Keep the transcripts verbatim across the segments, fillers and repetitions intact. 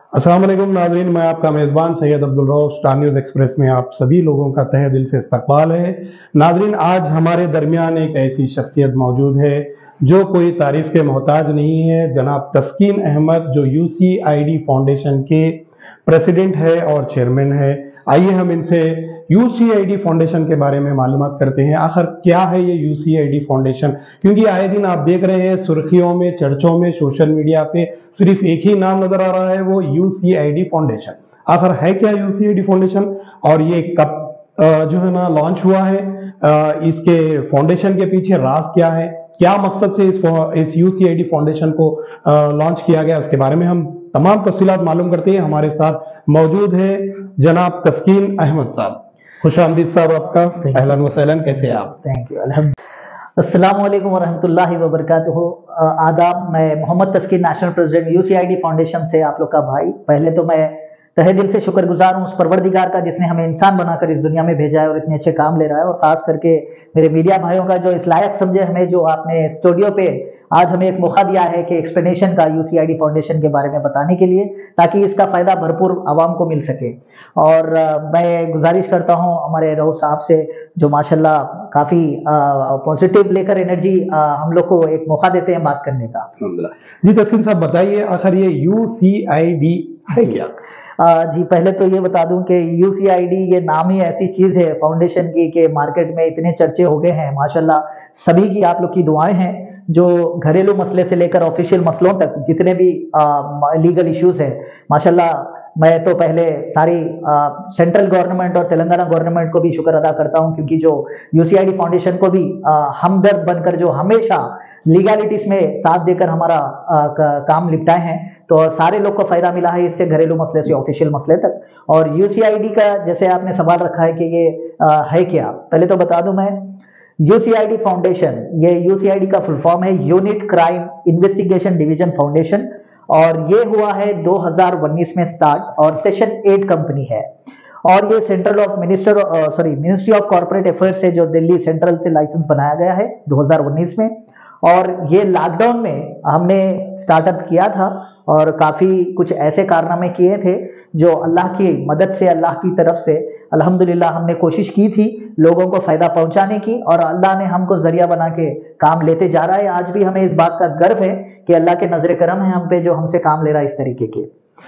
अस्सलाम वालेकुम नाज़रीन, मैं आपका मेज़बान Syed Abdul Rauf Star News Express में आप सभी लोगों का तहे दिल से इस्तकबाल है। नाज़रीन, आज हमारे दरमियान एक ऐसी शख्सियत मौजूद है जो कोई तारीफ़ के मोहताज नहीं है। जनाब तस्कीन अहमद, जो U C I D foundation के प्रेसिडेंट है और चेयरमैन है। आइए हम इनसे U C I D foundation के बारे में मालूमात करते हैं। आखिर क्या है ये U C I D foundation, क्योंकि आए दिन आप देख रहे हैं सुर्खियों में, चर्चों में, सोशल मीडिया पे सिर्फ एक ही नाम नजर आ रहा है, वो U C I D foundation. आखिर है क्या U C I D foundation और ये कब अ, जो है ना लॉन्च हुआ है, अ, इसके फाउंडेशन के पीछे राज क्या है, क्या मकसद से इस इस U C I D foundation को लॉन्च किया गया, उसके बारे में हम तमाम तफसीलात मालूम करते हैं। हमारे साथ मौजूद है जनाब तस्कीन अहमद साहब। खुशामदीद साहब आपका, अहलन व सहलन, कैसे हैं आप? Thank you. अल्हम्दुलिल्लाह। अस्सलाम वालेकुम वरहमतुल्लाहि वबरकातुहू। आदाब, मैं Mohammad Taskeen, national president U C I D foundation से आप लोग का भाई। पहले तो मैं तहे दिल से शुक्रगुजार हूँ उस परवरदिगार का जिसने हमें इंसान बनाकर इस दुनिया में भेजा है और इतने अच्छे काम ले रहा है, और खास करके मेरे मीडिया भाइयों का जो इस लायक समझे हमें, जो आपने स्टूडियो पे आज हमें एक मौका दिया है कि एक्सप्लेनेशन का U C I D foundation के बारे में बताने के लिए, ताकि इसका फ़ायदा भरपूर आवाम को मिल सके। और आ, मैं गुजारिश करता हूँ हमारे रऊफ साहब से, जो माशाल्लाह काफ़ी पॉजिटिव लेकर एनर्जी हम लोग को एक मौका देते हैं बात करने का। अल्हम्दुलिल्लाह। जी तस्कीन साहब, बताइए आखिर ये यू सी आई डी है क्या? आ, जी पहले तो ये बता दूं कि यू सी आई डी ये नाम ही ऐसी चीज़ है फाउंडेशन की कि मार्केट में इतने चर्चे हो गए हैं। माशाल्लाह सभी की आप लोग की दुआएं हैं, जो घरेलू मसले से लेकर ऑफिशियल मसलों तक जितने भी लीगल इश्यूज हैं। माशाल्लाह मैं तो पहले सारी सेंट्रल गवर्नमेंट और तेलंगाना गवर्नमेंट को भी शुक्र अदा करता हूं, क्योंकि जो U C I D foundation को भी आ, हमदर्द बनकर जो हमेशा लीगलिटीज में साथ देकर हमारा आ, काम निपटाए हैं, तो सारे लोग को फायदा मिला है इससे, घरेलू मसले से ऑफिशियल मसले तक। और यू सी आई डी का जैसे आपने सवाल रखा है कि ये आ, है क्या, पहले तो बता दूं मैं, U C I D foundation, ये यू सी आई डी का फुल फॉर्म है unit crime investigation division foundation, और ये हुआ है दो हज़ार उन्नीस में स्टार्ट, और सेशन एट कंपनी है। और ये central of minister sorry ministry of corporate affairs से, जो दिल्ली सेंट्रल से लाइसेंस बनाया गया है दो हज़ार उन्नीस में। और ये लॉकडाउन में हमने स्टार्टअप किया था, और काफ़ी कुछ ऐसे कारनामे किए थे जो अल्लाह की मदद से, अल्लाह की तरफ से अल्हम्दुलिल्लाह हमने कोशिश की थी लोगों को फ़ायदा पहुंचाने की, और अल्लाह ने हमको ज़रिया बना के काम लेते जा रहा है। आज भी हमें इस बात का गर्व है कि अल्लाह के नजर करम है हम पे, जो हमसे काम ले रहा है इस तरीके के।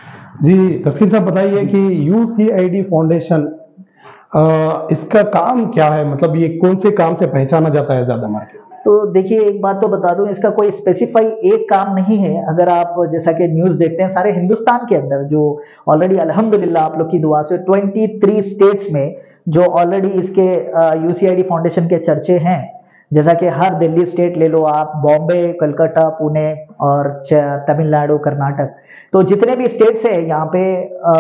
जी तस्कीन साहब, बताइए कि U C I D foundation इसका काम क्या है, मतलब ये कौन से काम से पहचाना जाता है ज़्यादा मार्केट? तो देखिए, एक बात तो बता दूं, इसका कोई स्पेसिफाई एक काम नहीं है। अगर आप जैसा कि न्यूज़ देखते हैं सारे हिंदुस्तान के अंदर, जो ऑलरेडी अल्हम्दुलिल्लाह आप लोग की दुआ से तेईस स्टेट्स में जो ऑलरेडी इसके U C I D foundation के चर्चे हैं, जैसा कि हर दिल्ली स्टेट ले लो आप, बॉम्बे, कलकत्ता, पुणे और तमिलनाडु, कर्नाटक, तो जितने भी स्टेट्स हैं यहाँ पे आ,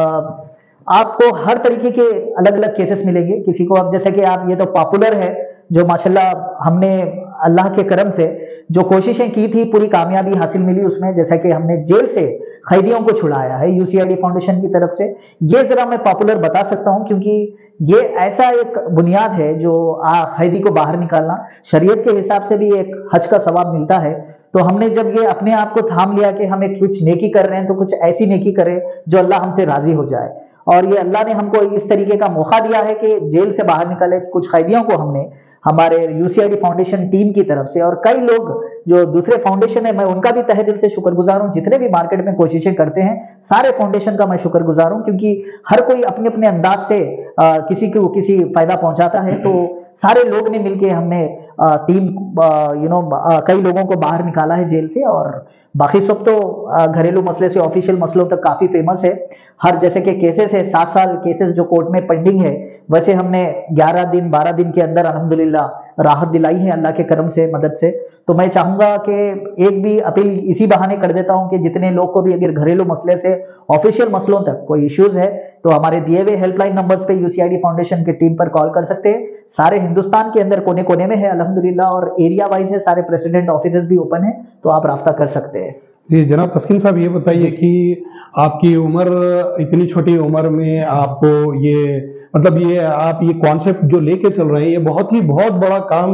आपको हर तरीके के अलग अलग केसेस मिलेंगे। किसी को अब जैसे कि आप, ये तो पॉपुलर है, जो माशाल्लाह हमने अल्लाह के करम से जो कोशिशें की थी पूरी कामयाबी हासिल मिली उसमें। जैसा कि हमने जेल से कैदियों को छुड़ाया है U C I D foundation की तरफ से। ये जरा मैं पॉपुलर बता सकता हूं, क्योंकि ये ऐसा एक बुनियाद है जो कैदी को बाहर निकालना, शरीयत के हिसाब से भी एक हज का सवाब मिलता है। तो हमने जब ये अपने आप को थाम लिया कि हमें कुछ नेकी कर रहे हैं, तो कुछ ऐसी नेकी करें जो अल्लाह हमसे राजी हो जाए। और ये अल्लाह ने हमको इस तरीके का मौका दिया है कि जेल से बाहर निकाले कुछ कैदियों को हमने, हमारे U C I D foundation team की तरफ से। और कई लोग जो दूसरे फाउंडेशन है, मैं उनका भी तहे दिल से शुक्रगुजार हूँ। जितने भी मार्केट में कोशिशें करते हैं, सारे फाउंडेशन का मैं शुक्रगुजार हूँ, क्योंकि हर कोई अपने अपने अंदाज से आ, किसी को किसी फायदा पहुंचाता है। तो सारे लोग ने मिलके हमने आ, टीम यू नो कई लोगों को बाहर निकाला है जेल से, और बाकी सब तो घरेलू मसले से ऑफिशियल मसलों तक काफ़ी फेमस है। हर जैसे कि केसेस है, सात साल केसेस जो कोर्ट में पेंडिंग है, वैसे हमने ग्यारह दिन बारह दिन के अंदर अल्हम्दुलिल्लाह राहत दिलाई है अल्लाह के करम से, मदद से। तो मैं चाहूँगा कि एक भी अपील इसी बहाने कर देता हूँ कि जितने लोग को भी अगर घरेलू मसले से ऑफिशियल मसलों तक कोई इश्यूज है, तो हमारे दिए हुए हेल्पलाइन नंबर्स पे U C I D foundation की टीम पर कॉल कर सकते हैं। सारे हिंदुस्तान के अंदर कोने कोने में है अल्हम्दुलिल्लाह, और एरिया वाइज है, सारे प्रेसिडेंट ऑफिस भी ओपन है, तो आप राब्ता कर सकते हैं। जी जनाब तस्कीन साहब, ये बताइए कि आपकी उम्र, इतनी छोटी उम्र में आपको ये, मतलब ये आप ये कॉन्सेप्ट जो लेके चल रहे हैं, ये बहुत ही बहुत बड़ा काम है।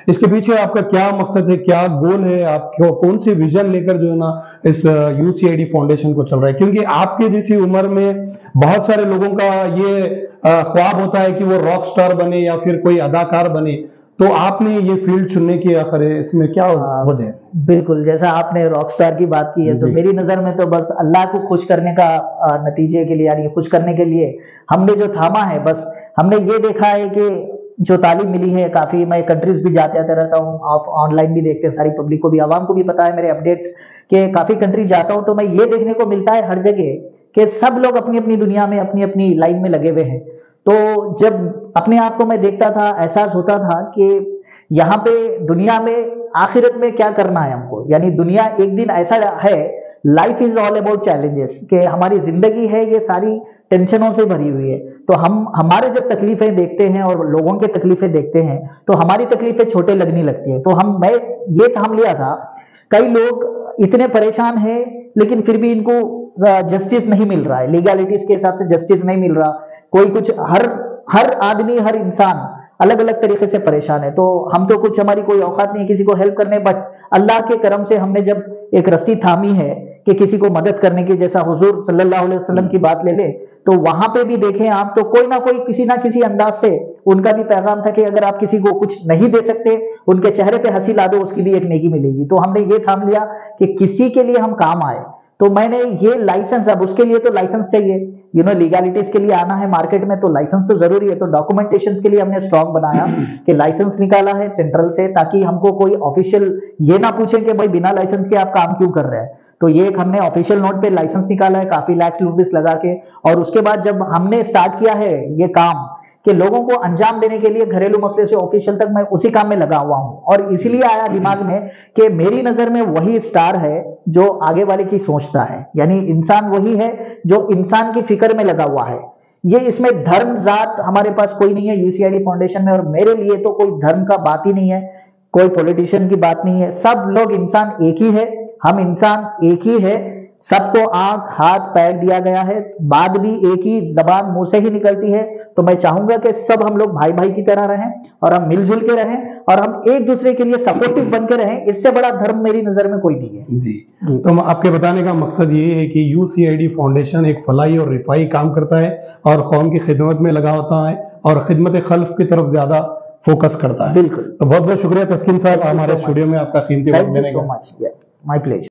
इसके पीछे आपका क्या मकसद है, क्या गोल है, आप क्यों कौन सी विजन लेकर जो है ना इस यूसीआईडी फाउंडेशन को चल रहा है? क्योंकि आपके जैसी उम्र में बहुत सारे लोगों का ये अ, ख्वाब होता है कि वो रॉक स्टार बने या फिर कोई अदाकार बने, तो आपने ये फील्ड चुनने की आखिर इसमें क्या वजह है? बिल्कुल, जैसा आपने रॉक स्टार की बात की है, तो जी। मेरी नज़र में तो बस अल्लाह को खुश करने का अ, नतीजे के लिए, यानी खुश करने के लिए हमने जो थामा है, बस हमने ये देखा है कि जो तालीम मिली है, काफ़ी मैं कंट्रीज़ भी जाते आते रहता हूँ, आप ऑनलाइन भी देखते हैं, सारी पब्लिक को भी, आवाम को भी पता है मेरे अपडेट्स, कि काफ़ी कंट्री जाता हूँ तो मैं ये देखने को मिलता है हर जगह कि सब लोग अपनी-अपनी दुनिया में, अपनी-अपनी लाइन में लगे हुए हैं। तो जब अपने आप को मैं देखता था, एहसास होता था कि यहाँ पे दुनिया में आखिरत में क्या करना है हमको, यानी दुनिया एक दिन ऐसा है, life is all about challenges, कि हमारी जिंदगी है ये सारी टेंशनों से भरी हुई है। तो हम हमारे जब तकलीफें देखते हैं और लोगों के तकलीफें देखते हैं तो हमारी तकलीफें छोटे लगने लगती है। तो हम मैं ये थाम लिया था, कई लोग इतने परेशान हैं लेकिन फिर भी इनको जस्टिस नहीं मिल रहा है, लीगैलिटीज के हिसाब से जस्टिस नहीं मिल रहा, कोई कुछ, हर हर आदमी, हर इंसान अलग अलग तरीके से परेशान है। तो हम तो कुछ, हमारी कोई औकात नहीं है किसी को हेल्प करने, बट अल्लाह के करम से हमने जब एक रस्सी थामी है कि किसी को मदद करने की, जैसा हुजूर सल्लल्लाहु अलैहि वसल्लम की बात ले ले, तो वहां पे भी देखें आप तो कोई ना कोई किसी ना किसी अंदाज से उनका भी पैगाम था कि अगर आप किसी को कुछ नहीं दे सकते, उनके चेहरे पे हंसी ला दो, उसकी भी एक नेकी मिलेगी। तो हमने ये थाम लिया कि किसी के लिए हम काम आए। तो मैंने ये लाइसेंस, अब उसके लिए तो लाइसेंस चाहिए, यू नो लीगैलिटीज के लिए आना है मार्केट में तो लाइसेंस तो जरूरी है। तो डॉक्यूमेंटेशन के लिए हमने स्ट्रॉन्ग बनाया कि लाइसेंस निकाला है सेंट्रल से, ताकि हमको कोई ऑफिशियल ये ना पूछे कि भाई बिना लाइसेंस के आप काम क्यों कर रहे हैं। तो ये एक हमने ऑफिशियल नोट पे लाइसेंस निकाला है, काफी लैक्स रुपीस लगा के। और उसके बाद जब हमने स्टार्ट किया है ये काम कि लोगों को अंजाम देने के लिए, घरेलू मसले से ऑफिशियल तक, मैं उसी काम में लगा हुआ हूं। और इसलिए आया दिमाग में कि मेरी नजर में वही स्टार है जो आगे वाले की सोचता है, यानी इंसान वही है जो इंसान की फिक्र में लगा हुआ है। ये इसमें धर्म जात हमारे पास कोई नहीं है यूसीआईडी फाउंडेशन में, और मेरे लिए तो कोई धर्म का बात ही नहीं है, कोई पॉलिटिशियन की बात नहीं है, सब लोग इंसान एक ही है, हम इंसान एक ही है, सबको आंख हाथ पैर दिया गया है, बात भी एक ही जबान मुंह से ही निकलती है। तो मैं चाहूंगा कि सब हम लोग भाई भाई की तरह रहें और हम मिलजुल के रहें और हम एक दूसरे के लिए सपोर्टिव बन के रहें। इससे बड़ा धर्म मेरी नजर में कोई नहीं है। जी, जी। तो आपके बताने का मकसद ये है कि यूसीआईडी फाउंडेशन एक फलाई और रिफाई काम करता है और कौम की खिदमत में लगा होता है और खिदमत खल्फ की तरफ ज्यादा फोकस करता है। बिल्कुल। तो बहुत बहुत शुक्रिया तस्कीन साहब, हमारे स्टूडियो में आपका कीमती वक्त देने का। Thank you so much, my pleasure.